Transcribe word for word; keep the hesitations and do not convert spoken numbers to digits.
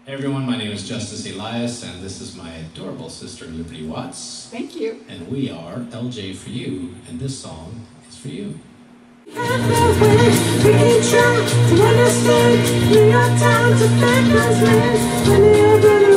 Hey everyone, my name is Justice Elias, and this is my adorable sister Liberty Watts. Thank you. And we are L J for You, and this song is for you. We can try to understand New York Times, a backwards man, and the